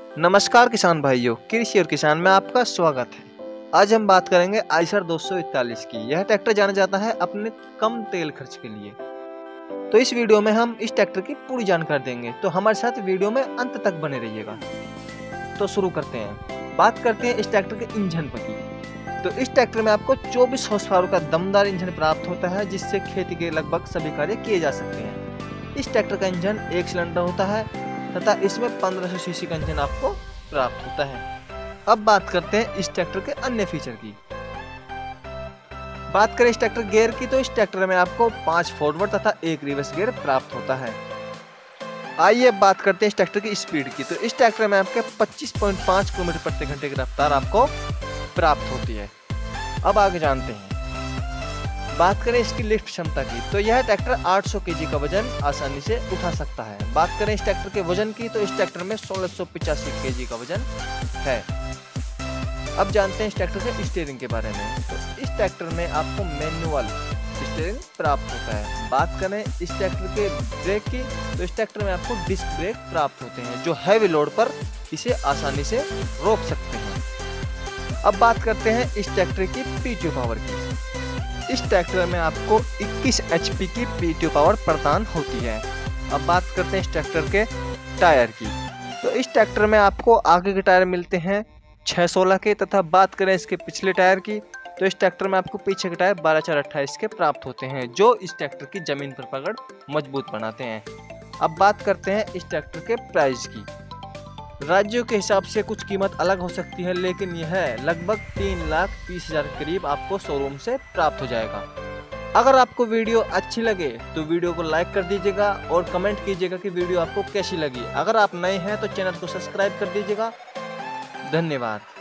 नमस्कार किसान भाइयों, कृषि और किसान में आपका स्वागत है। आज हम बात करेंगे आयशर 241 की। यह ट्रैक्टर जाना जाता है अपने कम तेल खर्च के लिए। तो इस वीडियो में हम इस ट्रैक्टर की पूरी जानकारी देंगे, तो हमारे साथ वीडियो में अंत तक बने रहिएगा। तो शुरू करते हैं। बात करते हैं इस ट्रैक्टर के इंजन पर की। तो इस ट्रैक्टर में आपको 24 हॉर्स पावर का दमदार इंजन प्राप्त होता है, जिससे खेती के लगभग सभी कार्य किए जा सकते हैं। इस ट्रैक्टर का इंजन 1 सिलेंडर होता है तथा इसमें 1500 सीसी का इंजन आपको प्राप्त होता है। अब बात करते हैं इस ट्रैक्टर के अन्य फीचर की। बात करें इस ट्रैक्टर गियर की, तो इस ट्रैक्टर में आपको 5 फॉरवर्ड तथा 1 रिवर्स गियर प्राप्त होता है। आइए अब बात करते हैं इस ट्रैक्टर की स्पीड की। तो इस ट्रैक्टर में आपके 25.5 किलोमीटर प्रति घंटे की रफ्तार आपको प्राप्त होती है। अब आगे जानते हैं। बात करें इसकी लिफ्ट क्षमता की, तो यह ट्रैक्टर 800 केजी का वजन आसानी से उठा सकता है। बात करें इस ट्रैक्टर के वजन की, तो इस ट्रैक्टर में 1685 केजी का वजन है। अब जानते हैं इस ट्रैक्टर के स्टीयरिंग के बारे में। तो इस ट्रैक्टर में आपको मैनुअल स्टीयरिंग प्राप्त होता है। बात करें इस ट्रैक्टर के ब्रेक की, तो इस ट्रैक्टर में आपको डिस्क ब्रेक प्राप्त होते हैं, जो हैवी लोड पर इसे आसानी से रोक सकते हैं। अब बात करते हैं इस ट्रैक्टर की पीटीओ पावर की। इस ट्रैक्टर में आपको 21 एचपी की पीटीओ पावर प्रदान होती है। अब बात करते हैं इस ट्रैक्टर के टायर की। तो इस ट्रैक्टर में आपको आगे के टायर मिलते हैं 616 के, तथा बात करें इसके पिछले टायर की, तो इस ट्रैक्टर में आपको पीछे के टायर 12/4/28 के प्राप्त होते हैं, जो इस ट्रैक्टर की जमीन पर पकड़ मजबूत बनाते हैं। अब बात करते हैं इस ट्रैक्टर के प्राइस की। राज्यों के हिसाब से कुछ कीमत अलग हो सकती है, लेकिन यह लगभग 3,20,000 के करीब आपको शोरूम से प्राप्त हो जाएगा। अगर आपको वीडियो अच्छी लगे तो वीडियो को लाइक कर दीजिएगा और कमेंट कीजिएगा कि वीडियो आपको कैसी लगी। अगर आप नए हैं तो चैनल को सब्सक्राइब कर दीजिएगा। धन्यवाद।